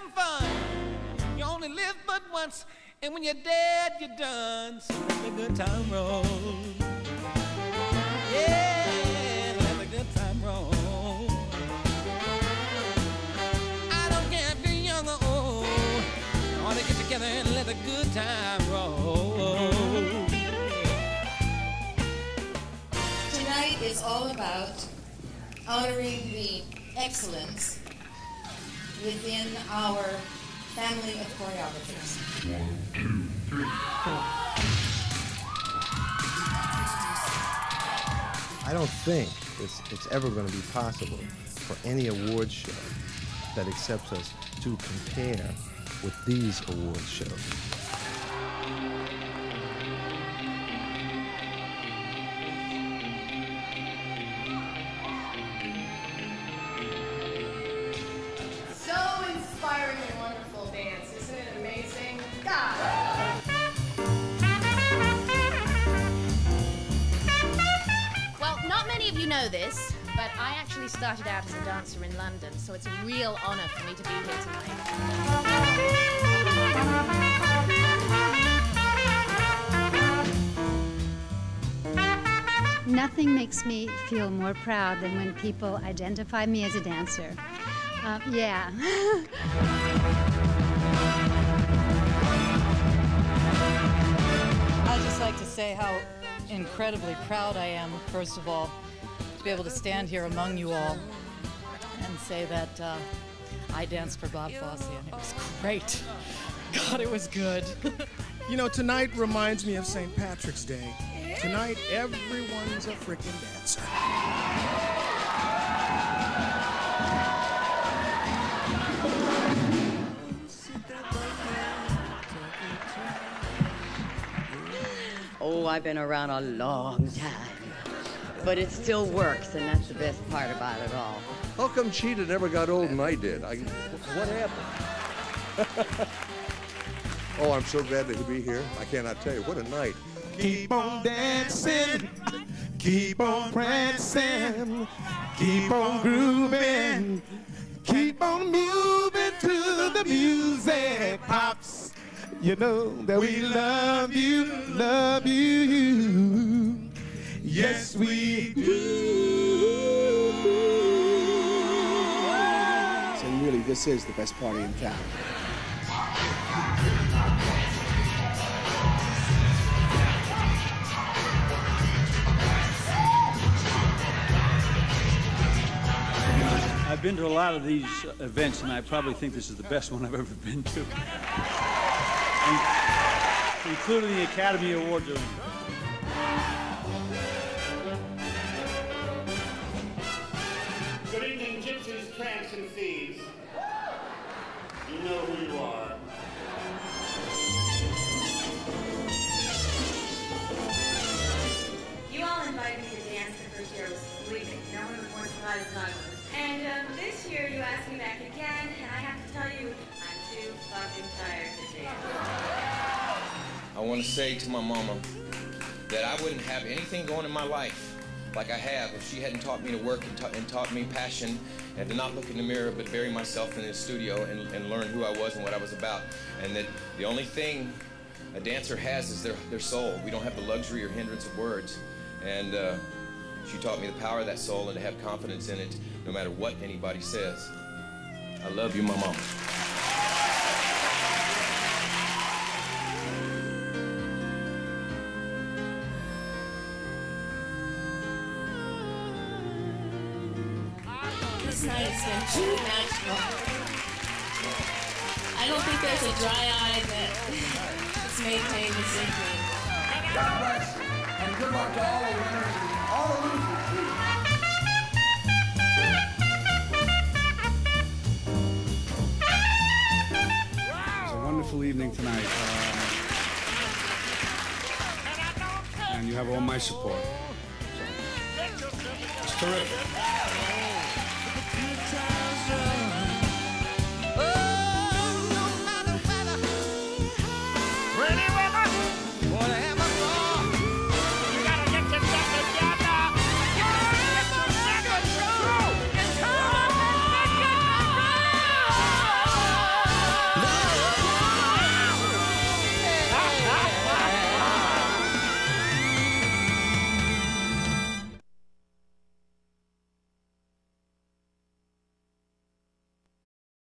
some fun. You only live but once, and when you're dead, you're done. So let the good time roll. Yeah, let the good time roll. I don't care if you're young or old. I want to get together and let the good time roll. Tonight is all about honoring the excellence within our family of choreographers. 1, 2, 3, 4. I don't think it's ever going to be possible for any awards show that accepts us to compare with these awards shows. Know this, but I actually started out as a dancer in London, so it's a real honor for me to be here tonight. Nothing makes me feel more proud than when people identify me as a dancer. Yeah. I'd just like to say how incredibly proud I am, first of all, to be able to stand here among you all and say that I danced for Bob Fosse, and it was great. God, it was good. You know, tonight reminds me of St. Patrick's Day. Tonight, everyone's a freaking dancer. Oh, I've been around a long time. But it still works, and that's the best part about it all. How come Chita never got old and I did? What happened? Oh, I'm so glad to be here. I cannot tell you. What a night. Keep on dancing, keep on prancing, keep on grooving, keep on moving to the music, Pops. You know that we love you, love you. Yes, we do. So really, this is the best party in town. I've been to a lot of these events, and I probably think this is the best one I've ever been to, including the Academy Awards. Good evening, gypsies, tramps, and thieves. You know who you are. You all invited me to dance the first year I was leaving. No one was more surprised than I was. And this year you asked me back again, and I have to tell you, I'm too fucking tired to dance. I want to say to my mama that I wouldn't have anything going in my life like I have if she hadn't taught me to work and taught me passion and to not look in the mirror but bury myself in the studio and learn who I was and what I was about. And that the only thing a dancer has is their soul. We don't have the luxury or hindrance of words. And she taught me the power of that soul and to have confidence in it no matter what anybody says. I love you, my mama. This night has been truly magical. I don't think there's a dry eye that's maintained this evening. God bless, and good luck to all the winners and all the losers, too. It was a wonderful evening tonight. And you have all my support. So, it's terrific.